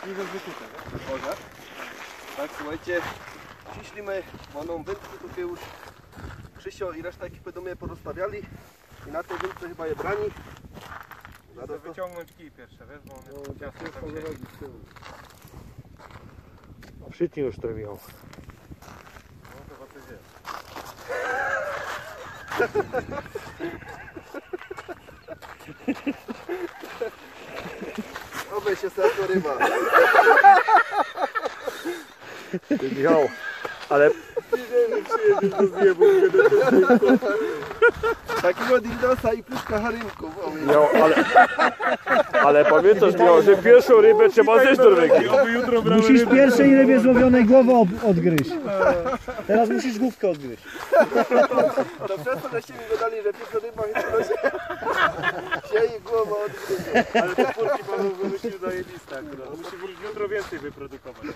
Nie bez wykute, tak? Może. Tak, słuchajcie, ciślimy moną wędkę, tutaj już Krzysio i reszta ekipy do mnie porozstawiali i na tej wędce chyba je brani. Chcę wyciągnąć kij pierwsze, wiesz, bo on jest ciasno tam siedzi. Przytnij już to, Michał. No chyba coś jest. Obej się sobie jako ryba. Ty, Michał, ale Takiego dildosa i puszka harynków. Michał, ale pamiętasz, Michał, że pierwszą rybę trzeba zjeść do Norwegii. Musisz pierwszej rybie złowionej głowę odgryźć. Teraz musisz główkę odgryźć. To przez to, żeście mi dodali, że pierwsza ryba chyba się jej głowa odgryzie. Ale te furki Paweł wymyślił zajebiste akurat. Musi jutro więcej wyprodukować.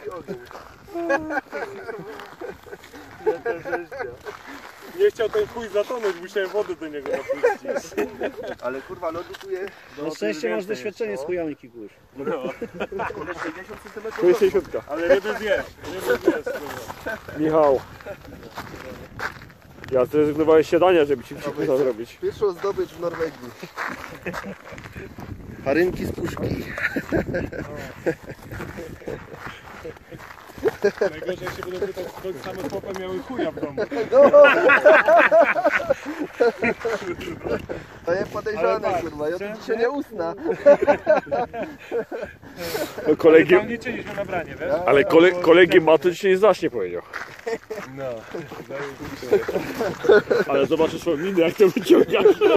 Nie chciał ten chuj zatonąć, musiałem wodę do niego napuścić. Ale kurwa, lodu tu jest Na szczęście masz doświadczenie z chujami, Kikuś. No, 60 cm. Tu jest 60. ale ryby zjesz, kurwa. Michał. Ja zrezygnowałem z siadania, żeby ci przykusa zrobić. Pierwszą zdobycz w Norwegii. Harynki z puszki. Najgorzej jak się będą pytać, skąd same chłopy miały chuja w domu. To jest podejrzane, kurwa. Ja tu dzisiaj nie usna. No, kolegi, Tam liczyliśmy na branie, wiesz? ale kolegi Matu ci nie znacznie powiedział. No. Ale zobaczysz swoją minę, jak to wyciągasz.